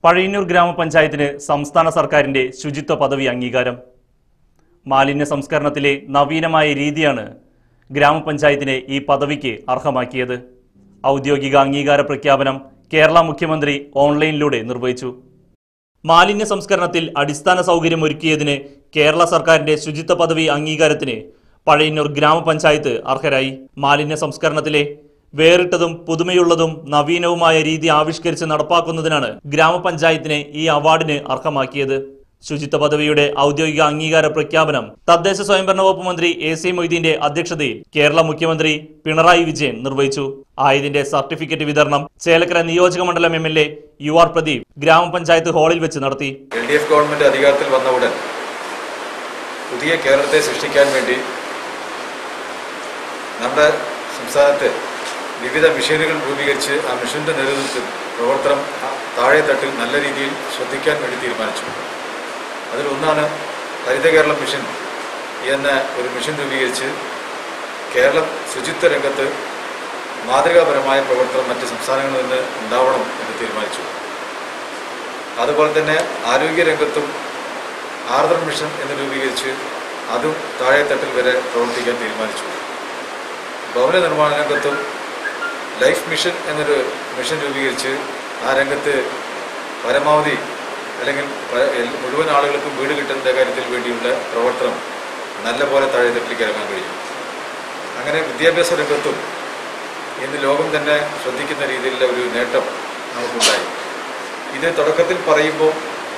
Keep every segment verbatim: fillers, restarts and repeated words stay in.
പഴയന്നൂർ ഗ്രാമപഞ്ചായത്തിന് സംസ്ഥാന സർക്കാരിന്റെ ശുചിത്വ പദവി അംഗീകാരം. മാലിന്യ സംസ്കരണത്തിലെ നവീനമായ രീതിയാണ് ഗ്രാമപഞ്ചായത്തിനെ ഈ പദവിക്ക് അർഹമാക്കിയത്. ഔദ്യോഗിക അംഗീകാര പ്രഖ്യാപനം കേരള മുഖ്യമന്ത്രി ഓൺലൈനിലൂടെ നിർവഹിച്ചു. മാലിന്യ സംസ്കരണത്തിൽ അടിസ്ഥാന സൗകര്യം ഒരുക്കിയതിന് കേരള സർക്കാരിന്റെ ശുചിത്വ പദവി അംഗീകാരത്തിന് പഴയന്നൂർ ഗ്രാമപഞ്ചായത്ത് അർഹരായി. മാലിന്യ സംസ്കരണത്തിലെ വേറിട്ടതും പുതുമയുള്ളതും നവീനവുമായ രീതി ആവിഷ്കരിച്ച് നടപ്പാക്കുന്നതിനാണ് ഗ്രാമപഞ്ചായത്തിനെ ഈ അവാർഡിന് അർഹമാക്കിയത്. ശുചിത്വ പദവിയുടെ ഔദ്യോഗിക അംഗീകാര പ്രഖ്യാപനം തദ്ദേശ സ്വയംഭരണ വകുപ്പ് മന്ത്രി എ സി മൊയ്തീന്റെ അധ്യക്ഷതയിൽ കേരള മുഖ്യമന്ത്രി പിണറായി വിജയൻ നിർവഹിച്ചു. ആയതിന്റെ സർട്ടിഫിക്കറ്റ് വിതരണം ചേലക്കര നിയോജക മണ്ഡലം M L A U R Pradeep ഗ്രാമപഞ്ചായത്ത് ഹാളിൽ വെച്ച് നടത്തി. എൽ ഡി എഫ് ഗവൺമെന്റ് അധികാരത്തിൽ വന്ന ഉടൻ പുതിയ കേരളത്തെ സൃഷ്ടിക്കാൻ വേണ്ടി നമ്മുടെ സംസ്ഥാനത്ത് വിവിധ മിഷനുകൾ രൂപീകരിച്ച് ആ മിഷന്റെ നേതൃത്വത്തിൽ പ്രവർത്തനം താഴെത്തട്ടിൽ നല്ല രീതിയിൽ ശ്രദ്ധിക്കാൻ വേണ്ടി തീരുമാനിച്ചു. അതിലൊന്നാണ് ഹരിത കേരളം മിഷൻ എന്ന ഒരു മിഷൻ രൂപീകരിച്ച് കേരളം ശുചിത്വ രംഗത്ത് മാതൃകാപരമായ പ്രവർത്തനം മറ്റ് സംസ്ഥാനങ്ങളിൽ നിന്ന് ഉണ്ടാവണം എന്ന് തീരുമാനിച്ചു. അതുപോലെ തന്നെ ആരോഗ്യ രംഗത്തും ആർദ്രം മിഷൻ എന്ന് രൂപീകരിച്ച് അതും താഴെത്തട്ടിൽ വരെ പ്രവർത്തിക്കാൻ തീരുമാനിച്ചു. ഭവന നിർമ്മാണ രംഗത്തും ലൈഫ് മിഷൻ എന്നൊരു മിഷൻ രൂപീകരിച്ച് ആ രംഗത്ത് പരമാവധി അല്ലെങ്കിൽ മുഴുവൻ ആളുകൾക്കും വീട് കിട്ടുന്ന കാര്യത്തിൽ വേണ്ടിയുള്ള പ്രവർത്തനം നല്ല പോലെ താഴെത്തട്ടിലേക്ക് ഇറങ്ങാൻ കഴിയും. അങ്ങനെ വിദ്യാഭ്യാസ രംഗത്തും ഇന്ന് ലോകം തന്നെ ശ്രദ്ധിക്കുന്ന രീതിയിലുള്ള ഒരു നേട്ടം നമുക്കുണ്ടായി. ഇത് തുടക്കത്തിൽ പറയുമ്പോൾ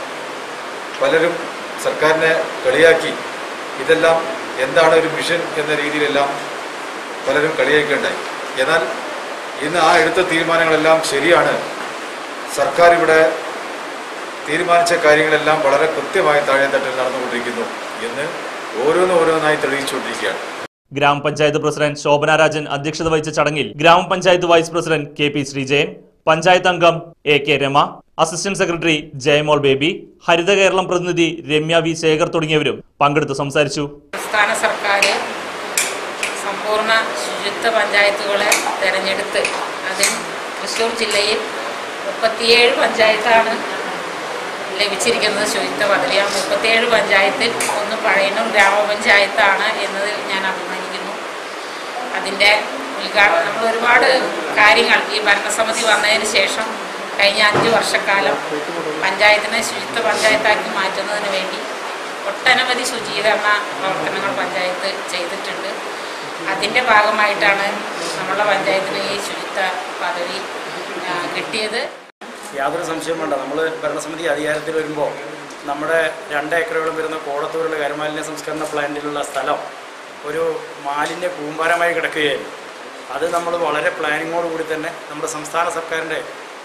പലരും സർക്കാരിനെ കളിയാക്കി ഇതെല്ലാം എന്താണ് ഒരു മിഷൻ എന്ന രീതിയിലെല്ലാം പലരും കളിയാക്കുകയുണ്ടായി. എന്നാൽ ഇന്ന് ആ എടുത്ത തീരുമാനങ്ങളെല്ലാം ശരിയാണ്. സർക്കാർ ഇവിടെ തീരുമാനിച്ച കാര്യങ്ങളെല്ലാം വളരെ കൃത്യമായി താഴെത്തട്ടിൽ നടന്നുകൊണ്ടിരിക്കുന്നു എന്ന് ഓരോന്ന് ഓരോന്നായി തെളിയിച്ചുകൊണ്ടിരിക്കുകയാണ്. ഗ്രാമപഞ്ചായത്ത് പ്രസിഡന്റ് ശോഭന രാജൻ അധ്യക്ഷത വഹിച്ച ചടങ്ങിൽ grama panchayat vice president K P Sreejayan, panchayat അംഗം A K Rama, assistant secretary Jayamol Baby, Haritha Keralam പ്രതിനിധി രമ്യ വി ശേഖർ തുടങ്ങിയവരും പങ്കെടുത്ത് സംസാരിച്ചു. സംസ്ഥാന സർക്കാർ സമ്പൂർണ്ണ ശുചിത്വ പഞ്ചായത്തുകളെ തിരഞ്ഞെടുത്ത് അതിൽ തൃശ്ശൂർ ജില്ലയിൽ മുപ്പത്തിയേഴ് പഞ്ചായത്താണ് ലഭിച്ചിരിക്കുന്നത് ശുചിത്വ പദവി. ആ മുപ്പത്തിയേഴ് പഞ്ചായത്തിൽ ഒന്ന് പഴയന്നൂർ ഗ്രാമപഞ്ചായത്താണ് എന്നതിൽ ഞാൻ അഭിമാനിക്കുന്നു. അതിൻ്റെ ഉദ്ഘാടനം നമ്മൾ ഒരുപാട് കാര്യങ്ങൾ ഈ ഭരണസമിതി വന്നതിന് ശേഷം കഴിഞ്ഞ അഞ്ച് വർഷക്കാലം പഞ്ചായത്തിനെ ശുചിത്വ പഞ്ചായത്താക്കി മാറ്റുന്നതിന് വേണ്ടി ഒട്ടനവധി ശുചീകരണ പ്രവർത്തനങ്ങൾ പഞ്ചായത്ത് ചെയ്തിട്ടുണ്ട്. അതിൻ്റെ ഭാഗമായിട്ടാണ് നമ്മുടെ പഞ്ചായത്തിന് ഈ ശുചിത്വ പദവി കിട്ടിയത്. യാതൊരു സംശയവും വേണ്ട, നമ്മൾ ഭരണസമിതി അധികാരത്തിൽ വരുമ്പോൾ നമ്മുടെ രണ്ട് ഏക്കറോളം വരുന്ന കോടത്തൂരിലെ കരുമാലിന്യ സംസ്കരണ പ്ലാന്റിലുള്ള സ്ഥലം ഒരു മാലിന്യ കൂമ്പാരമായി കിടക്കുകയായിരുന്നു. അത് നമ്മൾ വളരെ പ്ലാനിങ്ങോടുകൂടി തന്നെ നമ്മുടെ സംസ്ഥാന സർക്കാരിൻ്റെ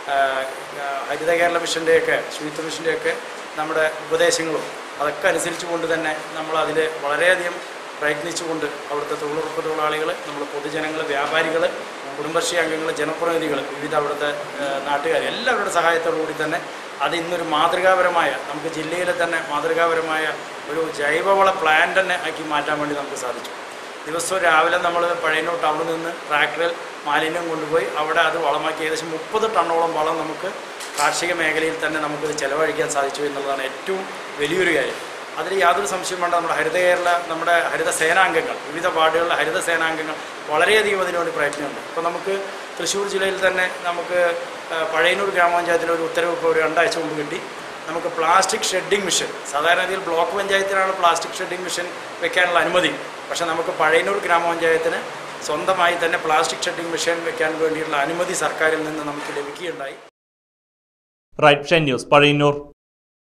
ഹരിത കേരള മിഷൻ്റെയൊക്കെ ശുചിത്വ മിഷൻ്റെയൊക്കെ നമ്മുടെ ഉപദേശങ്ങളും അതൊക്കെ അനുസരിച്ച് കൊണ്ട് തന്നെ നമ്മൾ അതിൽ വളരെയധികം പ്രയത്നിച്ചുകൊണ്ട് അവിടുത്തെ തൊഴിലുറപ്പ് തൊഴിലാളികൾ, നമ്മൾ പൊതുജനങ്ങൾ, വ്യാപാരികൾ, കുടുംബശ്രീ അംഗങ്ങൾ, ജനപ്രതിനിധികൾ, വിവിധ അവിടുത്തെ നാട്ടുകാർ എല്ലാവരുടെ സഹായത്തോടു കൂടി തന്നെ അത് ഇന്നൊരു മാതൃകാപരമായ നമുക്ക് ജില്ലയിലെ തന്നെ മാതൃകാപരമായ ഒരു ജൈവവള പ്ലാൻ തന്നെ ആക്കി മാറ്റാൻ വേണ്ടി നമുക്ക് സാധിച്ചു. ദിവസവും രാവിലെ നമ്മൾ പഴയന്നൂർ ടൗണിൽ നിന്ന് ട്രാക്ടറിൽ മാലിന്യം കൊണ്ടുപോയി അവിടെ അത് വളമാക്കി ഏകദേശം മുപ്പത് ടണ്ണോളം വളം നമുക്ക് കാർഷിക മേഖലയിൽ തന്നെ നമുക്കത് ചെലവഴിക്കാൻ സാധിച്ചു എന്നുള്ളതാണ് ഏറ്റവും വലിയൊരു കാര്യം. അതിൽ യാതൊരു സംശയം വേണ്ട. നമ്മുടെ ഹരിത കേരള നമ്മുടെ ഹരിത സേനാംഗങ്ങൾ, വിവിധ വാർഡുകളിലെ ഹരിത സേനാംഗങ്ങൾ വളരെയധികം അതിനുവേണ്ടി പ്രയത്നമുണ്ട്. ഇപ്പോൾ നമുക്ക് തൃശ്ശൂർ ജില്ലയിൽ തന്നെ നമുക്ക് പഴയന്നൂർ ഗ്രാമപഞ്ചായത്തിലെ ഒരു ഉത്തരവ് ഇപ്പോൾ ഒരു രണ്ടാഴ്ച മുമ്പ് കിട്ടി. നമുക്ക് പ്ലാസ്റ്റിക് ഷെഡിംഗ് മിഷൻ, സാധാരണ രീതിയിൽ ബ്ലോക്ക് പഞ്ചായത്തിനാണ് പ്ലാസ്റ്റിക് ഷെഡിംഗ് മിഷൻ വെക്കാനുള്ള അനുമതി. പക്ഷേ നമുക്ക് പഴയന്നൂർ ഗ്രാമപഞ്ചായത്തിന് സ്വന്തമായി തന്നെ പ്ലാസ്റ്റിക് ഷെഡിംഗ് മിഷൻ വെക്കാൻ വേണ്ടിയുള്ള അനുമതി സർക്കാരിൽ നിന്ന് നമുക്ക് ലഭിക്കുകയുണ്ടായി. Right news Pazhayannur.